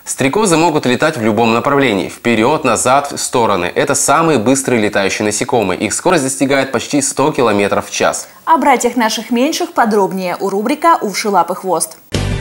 Стрекозы могут летать в любом направлении – вперед, назад, в стороны. Это самые быстрые летающие насекомые. Их скорость достигает почти 100 км в час. О братьях наших меньших подробнее у рубрика «Уши, лапы, хвост».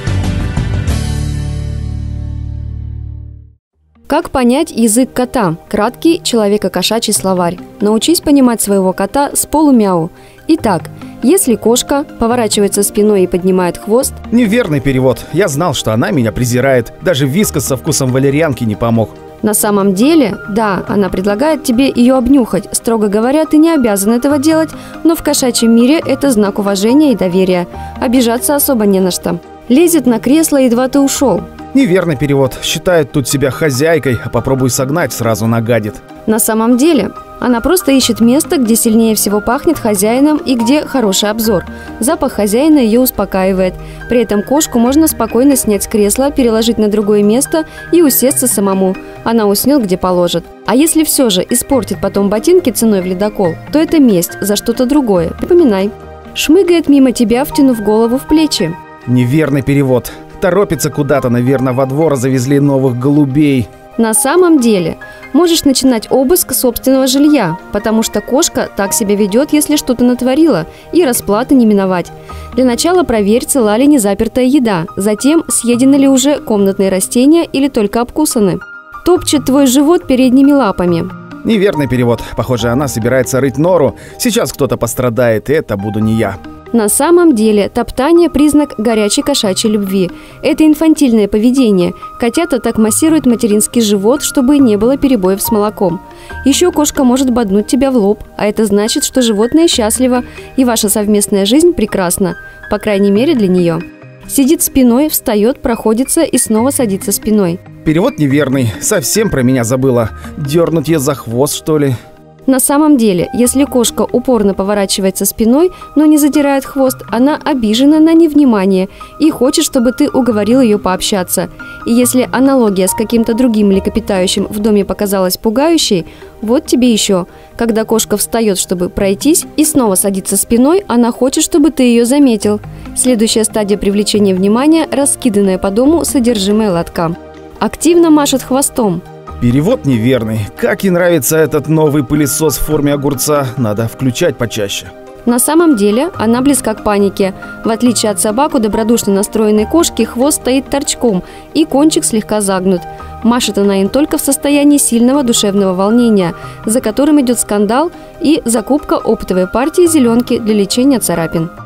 Как понять язык кота? Краткий человеко-кошачий словарь. Научись понимать своего кота с полумяу. Итак, если кошка поворачивается спиной и поднимает хвост… Неверный перевод. Я знал, что она меня презирает. Даже вискас со вкусом валерьянки не помог. На самом деле, да, она предлагает тебе ее обнюхать. Строго говоря, ты не обязан этого делать, но в кошачьем мире это знак уважения и доверия. Обижаться особо не на что. Лезет на кресло, едва ты ушел. Неверный перевод. Считает тут себя хозяйкой, а попробуй согнать, сразу нагадит. На самом деле, она просто ищет место, где сильнее всего пахнет хозяином и где хороший обзор. Запах хозяина ее успокаивает. При этом кошку можно спокойно снять с кресла, переложить на другое место и усесться самому. Она уснет, где положит. А если все же испортит потом ботинки ценой в ледокол, то это месть за что-то другое. Припоминай. Шмыгает мимо тебя, втянув голову в плечи. Неверный перевод. Торопится куда-то, наверное, во двор завезли новых голубей. На самом деле, можешь начинать обыск собственного жилья, потому что кошка так себя ведет, если что-то натворила, и расплаты не миновать. Для начала проверь, цела ли незапертая еда, затем съедены ли уже комнатные растения или только обкусаны. Топчет твой живот передними лапами. Неверный перевод. Похоже, она собирается рыть нору. Сейчас кто-то пострадает, и это буду не я. На самом деле, топтание – признак горячей кошачьей любви. Это инфантильное поведение. Котята так массируют материнский живот, чтобы не было перебоев с молоком. Еще кошка может боднуть тебя в лоб, а это значит, что животное счастливо, и ваша совместная жизнь прекрасна, по крайней мере для нее. Сидит спиной, встает, проходится и снова садится спиной. Перевод неверный. Совсем про меня забыла. Дернуть ее за хвост, что ли? На самом деле, если кошка упорно поворачивается спиной, но не задирает хвост, она обижена на невнимание и хочет, чтобы ты уговорил ее пообщаться. И если аналогия с каким-то другим млекопитающим в доме показалась пугающей, вот тебе еще. Когда кошка встает, чтобы пройтись, и снова садится спиной, она хочет, чтобы ты ее заметил. Следующая стадия привлечения внимания – раскиданное по дому содержимое лотка. Активно машет хвостом. Перевод неверный. Как ей нравится этот новый пылесос в форме огурца. Надо включать почаще. На самом деле она близка к панике. В отличие от собак, у добродушно настроенной кошки хвост стоит торчком и кончик слегка загнут. Машет она им только в состоянии сильного душевного волнения, за которым идет скандал и закупка оптовой партии зеленки для лечения царапин.